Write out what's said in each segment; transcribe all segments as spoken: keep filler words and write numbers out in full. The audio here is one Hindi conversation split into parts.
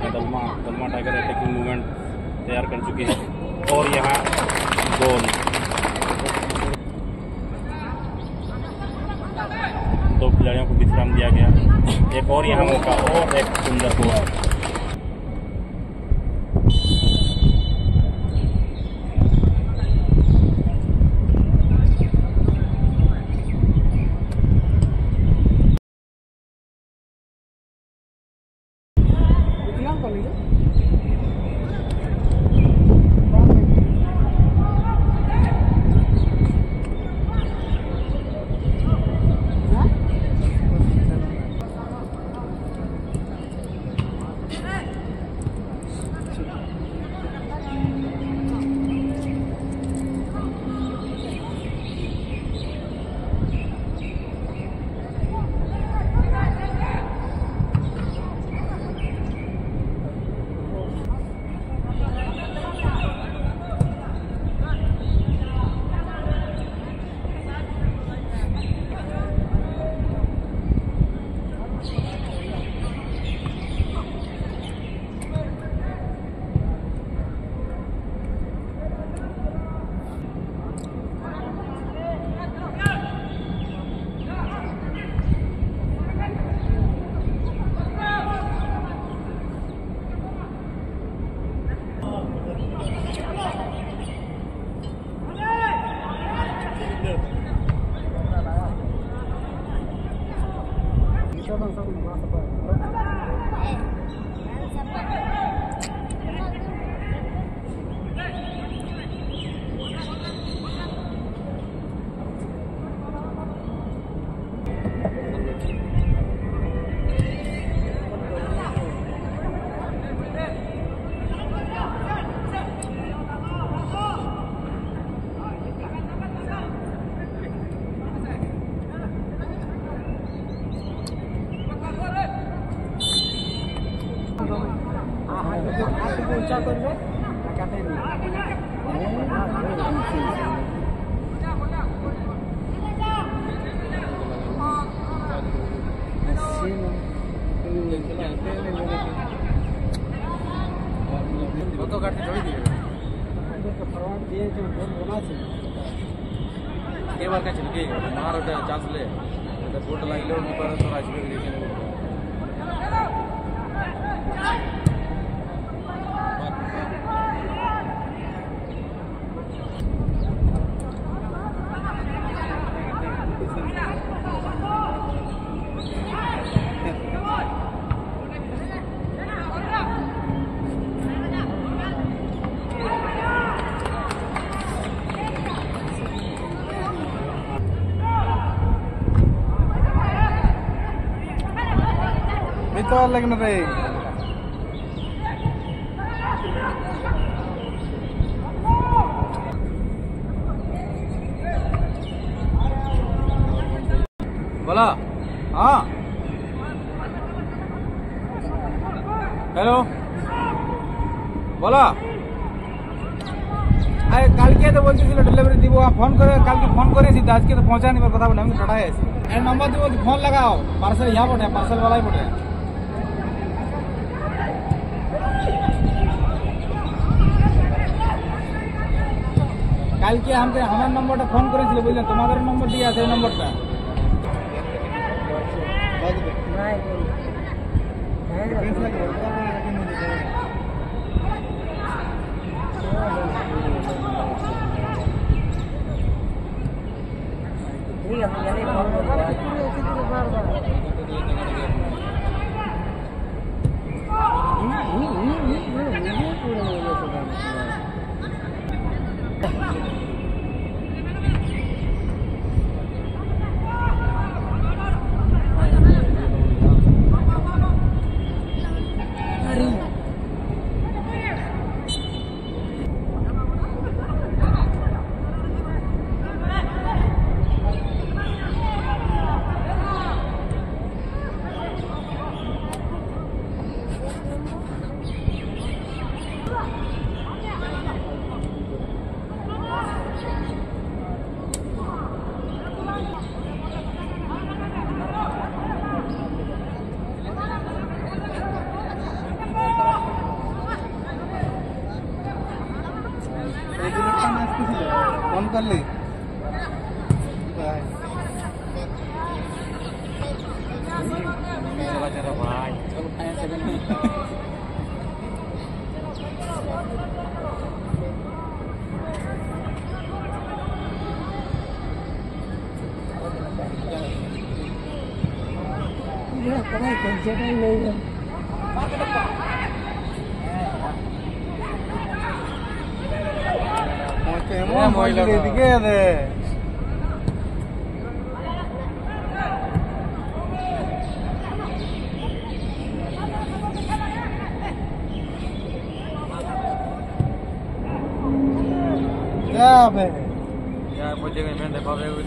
में Dalma Dalma tiger attacking movement तैयार कर चुकी है। और यहाँ गोल दो खिलाड़ियों को विश्राम दिया गया। एक और यहाँ मौका और एक सुंदर गोल। चांस ले फोटो लगे तो लगन रे बोला। हाँ हेलो बोला। अरे कल के तो बोलती डिलीवरी दी फोन करे कल के फोन करे सीधा आज के तो पहुंचा नहीं पता बोले हम चढ़ाए ऐसे नंबर दो फोन लगाओ पार्सल यहाँ पड़े पार्सल वाला ही पड़े। कल के हम हमारे नंबर फोन करे बुझल तुम्हारे नंबर दिया से नंबर फोन कर ली ya mucho que me dejó ver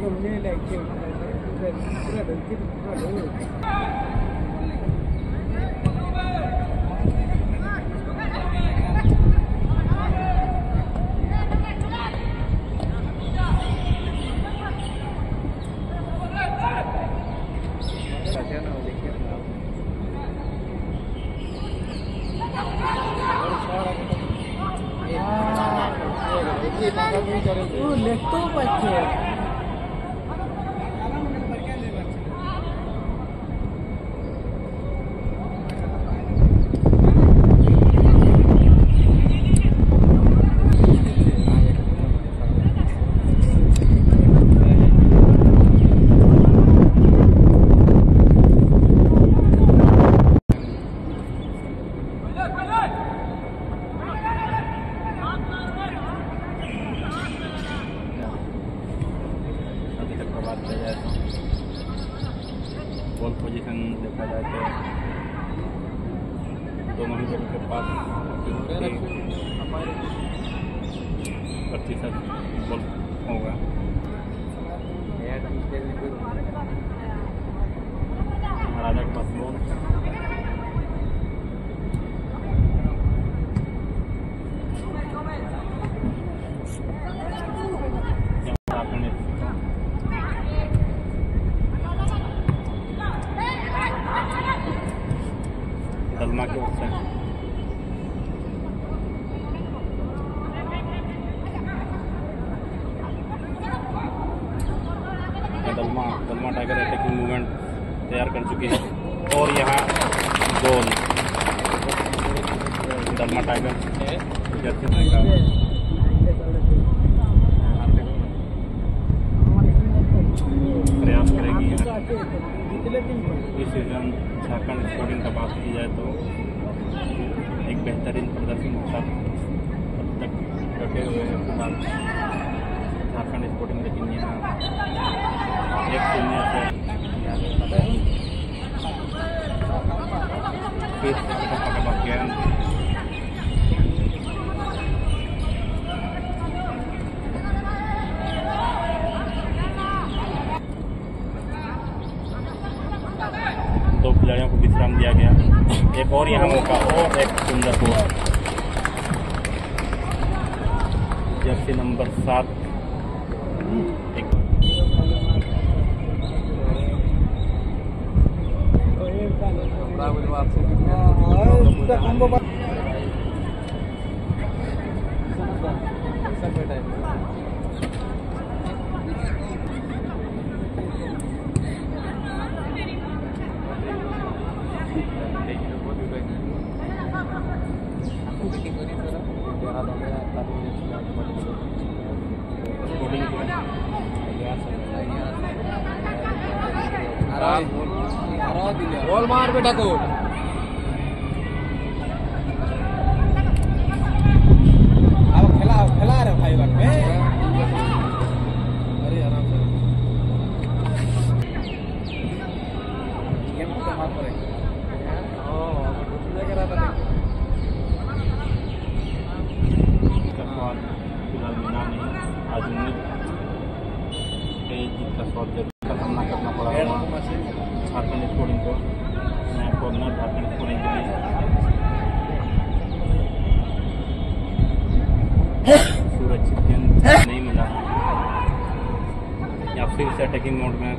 लेतो बच्चे बॉल पोजीशन देखा जाए तो दोनों ही दलों के पास प्रतिशत बॉल होगा। महाराजा के पास बॉल, दलमा के ओर से Dalma Dalma tiger attacking movement तैयार कर चुकी है और यहाँ गोल दलमा टाइगर प्रयास करेगी। इस सीजन झारखंड स्पोर्टिंग का बात की जाए तो एक बेहतरीन प्रदर्शन होता अब तक डटे हुए हैं फिलहाल झारखंड स्पोर्टिंग, लेकिन यहाँ एक शून्य से फिर से पकड़ गेंद दो खिलाड़ियों को विश्राम दिया गया। एक और यहाँ मौका और एक सुंदर हुआ जर्सी नंबर सात एक बॉल मार बेटा को अब खेला खेला रहे भाई बात में। अरे आराम से गेम को मार पड़े ओ अब कुछ नहीं करा था फिलहाल मिला नहीं। आज उम्मीद जीत का शॉट का सामना करना पड़ा झारखंड स्पोर्टिंग को। नया कॉर्नर झारखंड स्पोर्टिंग के लिए सुरक्षित गेंद नहीं मिला या फिर से अटैकिंग मोड में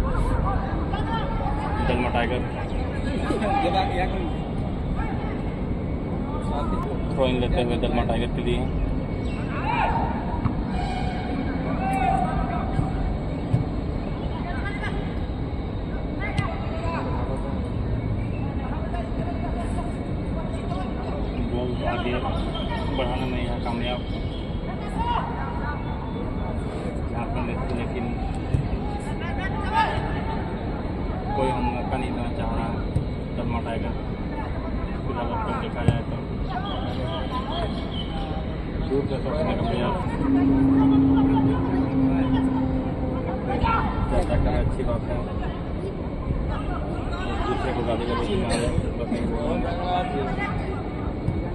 दलमा टाइगर थ्रोइंग लेते हुए दलमा टाइगर के लिए आगे बढ़ाने में यहाँ कामयाब झारखंड, लेकिन कोई हम मौका नहीं देना चाह रहा है दलमा टाइगर। फिलहाल अब तक देखा जाए तो दूर से सोचने का प्रयास चर्चा करें, अच्छी बात है। दूसरे को गाली का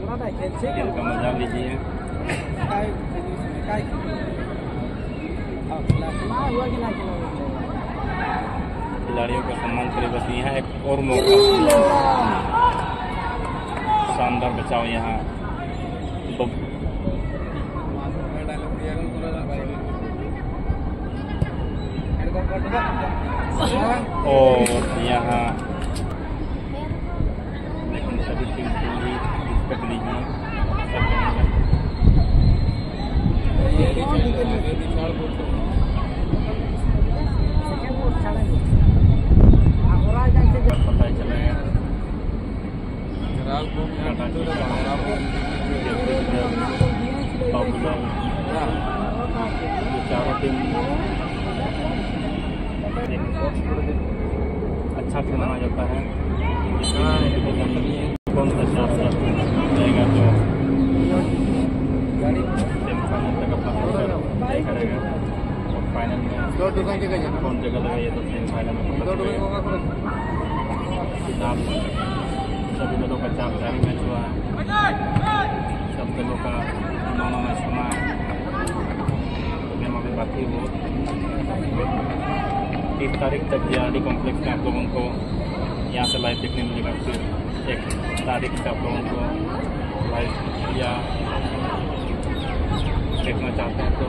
खेल का मजा लीजिए। खिलाड़ियों का सम्मान करे। बस यहाँ एक और मौका, शानदार बचाव यहाँ। और यहाँ लेकिन सभी टीम पूरी रिस्पेक्ट ली है। पता ही चलेगा चारों टीम अच्छा खेलना जाता है। कौन सा शानदार रहेगा जो सेमीफाइनल तक अपना तय करेगा और फाइनल में कौन जगह लगाइए तो सेमीफाइनल में पता चलेगा। फिलहाल सभी दलों का चार चार मैच हुआ है। सब दलों का नौ नौ मैच होना है। गेम अभी बाकी हो। तीस तारीख तक जे आर डी कॉम्प्लेक्स में आप लोगों को यहाँ से लाइव देखने मिलेगा। फिर एक तारीख से आप लोगों को लाइव या देखना चाहते हैं तो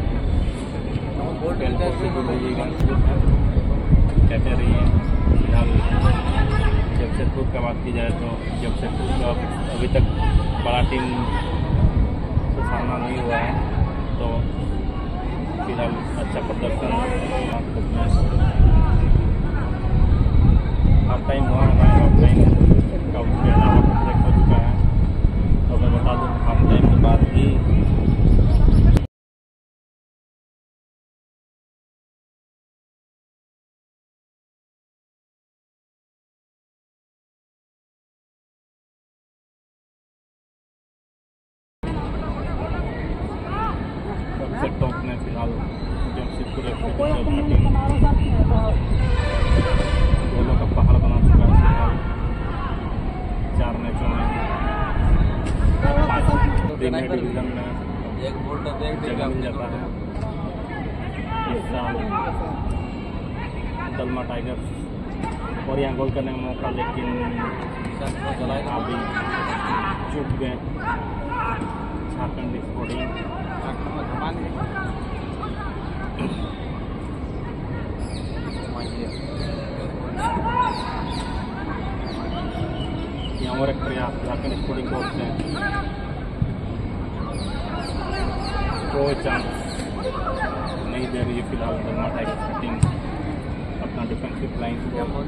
रहिएगा, कहते रहिए। फिलहाल जमशेदपुर का बात की जाए तो जमशेदपुर का अभी तक बड़ा टीम से सामना नहीं हुआ है, तो फिलहाल अच्छा प्रदर्शन हाफ टाइम हुआ है। हाफ टाइम का ब्रेक हो चुका है। तो मैं बता दूँ हाफ टाइम के बाद ही टॉप में फिलहाल जमशेदपुर गोलों का पहाड़ बना चुका है। फिलहाल चार मैचों में प्रीमियर डिवीजन में जगह मिल जाता है। इस साल दलमा टाइगर्स और यहाँ गोल करने का मौका, लेकिन अभी चूक गए झारखंड स्पोर्टिंग। यहाँ और एक प्रयास झारखंड स्पोर्टिंग कोर्ट से कोई चांस नहीं दे रही है। फिलहाल दलमा टाइगर्स की टीम अपना डिफेंसिव लाइन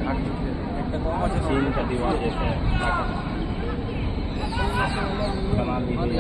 चीन का दीवार जैसे बना ली है।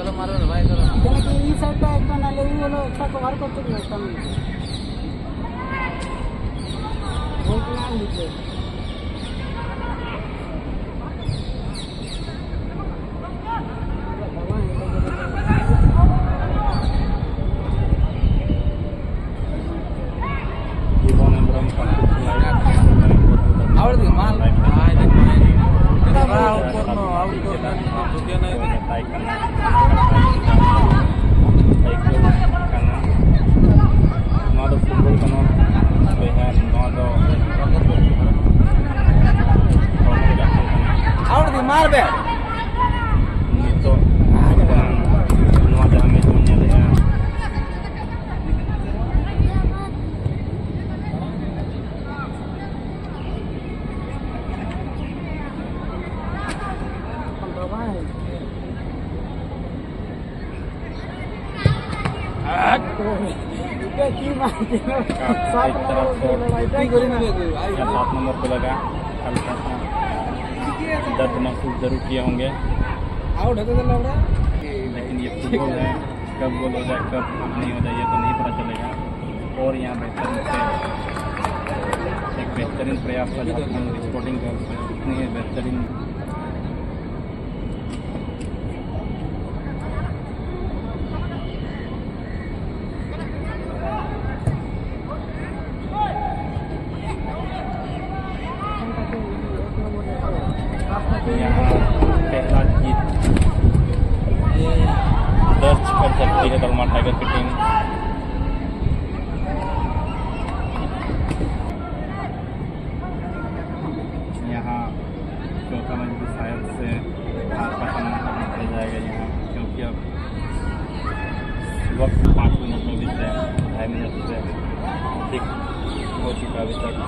मार बे तो जहाँ में दुनिया सात नंबर पे लगा, हल्का सा दर्द महसूस जरूर किए होंगे, लेकिन ये फुटबॉल है, कब गोल हो जाए कब नहीं हो जाए ये तो नहीं पता चलेगा। और यहाँ बेहतर एक बेहतरीन प्रयास था झारखंड स्पोर्टिंग का, इतनी है बेहतरीन पहला जीत दर्ज कर सकती है दलमा टाइगर की टीम। हो चुका अभी तक।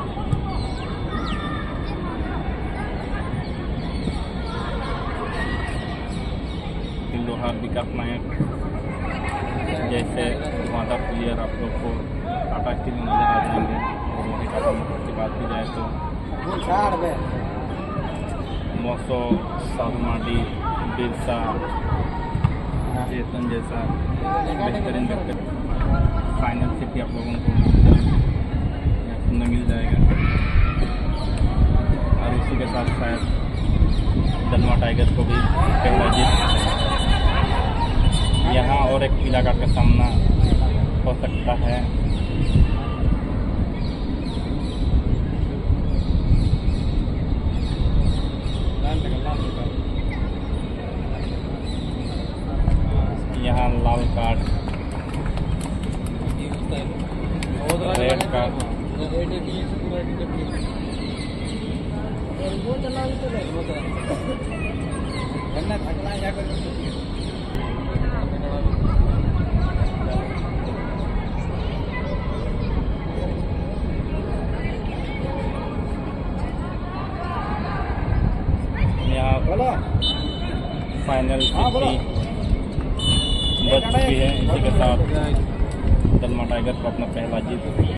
लोहार विकास नायक जैसे वादा प्लेयर आप लोग को टाटा स्टील में नजर आ जाएंगे। और रोहित शर्मा की बात की जाए तो मौसो, साहुमाडी, बिरसा, चेतन जैसा बेहतरीन बेहतर फाइनल सिटी आप लोगों को सुनने मिल जाएगा। और उसी के साथ शायद दलमा टाइगर को भी पहला जीत यहाँ और एक पीला कार्ड का सामना हो सकता है। यहाँ लाल card, red card, final city बच चुकी है। इसी के साथ दलमा टाइगर को अपना पहला जीत